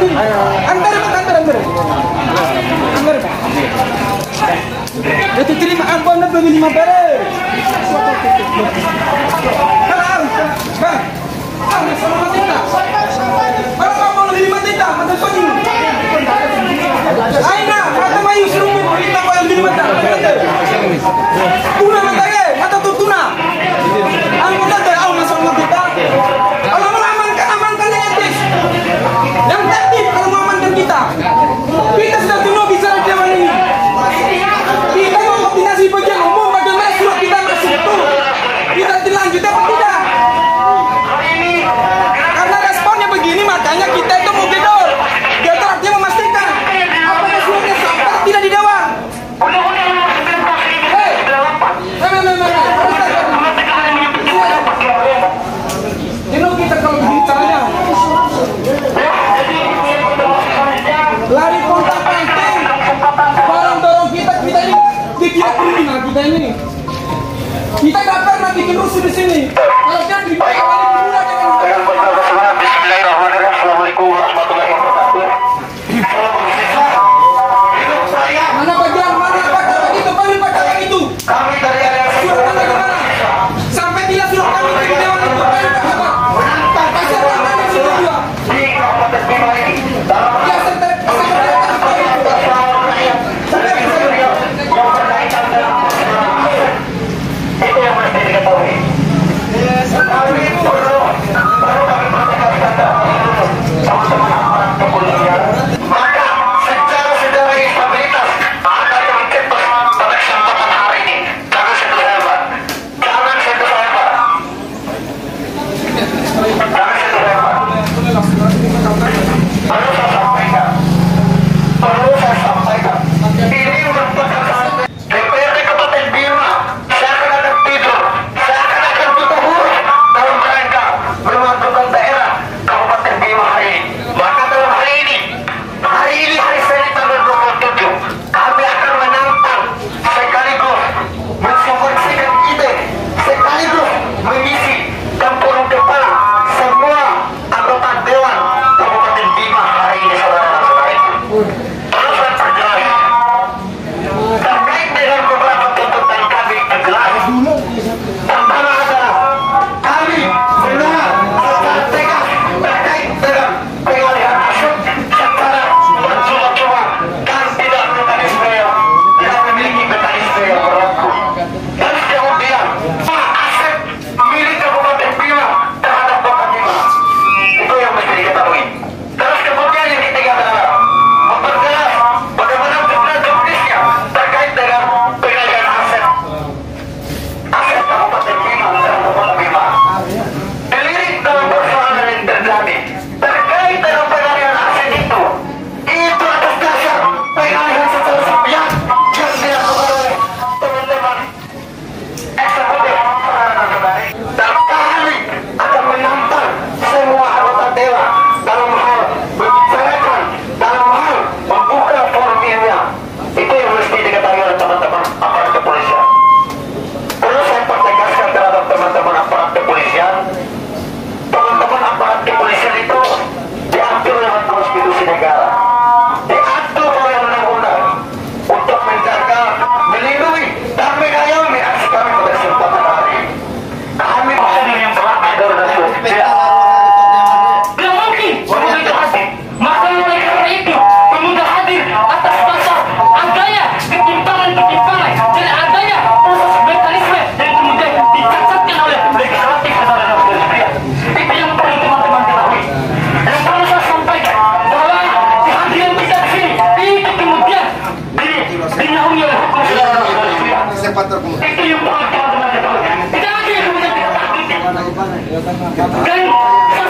Itu terima ampun dan beli 5 beres. Kalau kamu lebih 5 tinta, ada soju. Aina, kata mayu suruh kita kau yang 5 tinta. Tuna mentare, atau tuna. Aku dah tahu masalah kita. Kalau mau amankan etis. Yang tertib kalau mau amankan kita. Kita sudah tunggu bicara di zaman ini. Kita mau koordinasi bagian umum, bagaimana surat kita masuk itu. Kita dilanjut apa tidak? Karena responnya begini, makanya kita itu mau gedor. Gedor artinya memastikan apakah suratnya sah atau tidak di dewan. Ini kita kalau bicaranya lari kontak penting, barang dorong kita ini dikira kriminal kita ini. Kita nggak pernah bikin rusuh di sini. Kalau jangan dibayar Bismillahirrahmanirrahim. Assalamualaikum warahmatullahi wabarakatuh. Mana bagian mana pacaran itu? Kami pacaran itu. Kami dari area surat anda kemana? Sampai tidak surat kami di dewan itu. Kami pacaran. Pacaran mana sudah dua? Di Kabupaten Bima ini. Ya setelah itu yang mesti diketahui. Kami perlu kami sama-sama aparat kepolisian. Maka secara stabilitas ada yang cepat pada kesempatan hari ini. Jangan sentuh saya, Pak. Jangan sentuh saya, Pak. Jangan sentuh saya, Pak. Perlu saya sampaikan. Ini merupakan DPRD Kabupaten Bima. Saya akan tidur. Saya akan tutup huruf dalam rangka menentukan daerah Kabupaten Bima hari ini. Maka dalam hari ini hari Senin tanggal 27, kami akan menantang sekaligus mensupersikan ide, sekaligus mengisi campur depan semua anggota Dewan Kabupaten Bima hari ini, saudara-saudara itu. Terus saya perjelas terkait dengan beberapa tuntutan kami yang jelas. Pertama adalah kami benar secara tegas terkait dengan pengalihan aset secara bercuma-cuma dan tidak mekanisme yang tidak memiliki mekanisme yang berlaku. Dan kemudian aset milik Kabupaten Bima terhadap Kota Bima, itu yang mesti diketahui. Terus kemudian yang ketiga adalah memperjelas bagaimana jurnalisnya terkait dengan pengalihan aset Kabupaten Bima terhadap Kota Bima. Dilirik dalam persoalan yang terjadi terkait dengan pengalihan aset itu atas dasar pengalihan secara sepihak yang dilakukan oleh teman-teman eksekutif, saudara-saudari. Dan kami akan menantang semua anggota dewan dalam hal membicarakan, dalam hal membuka formilnya. Itu yang mesti diketahui oleh teman-teman aparat kepolisian. Perlu saya pertegaskan terhadap teman-teman aparat kepolisian. Teman-teman aparat kepolisian itu diatur oleh konstitusi negara, diatur oleh undang-undang untuk menjaga, melindungi dan mengayomi aksi kami pada kesempatan hari ini. Kami prosedur yang berlaku dari tidak mungkin pemuda hadir. Maka oleh karena itu pemuda hadir atas dasar adanya ketimpangan dan adanya proses mekanisme yang kemudian dicacatkan oleh legislatif, saudara-saudara. Itu yang perlu teman-teman ketahui. Yang perlu saya sampaikan bahwa kehadiran kita di sini itu kemudian dinaungi oleh hukum, saudara-saudara. Itu yang perlu teman-teman ketahui. Tidak ada yang kemudian kita takuti. Dan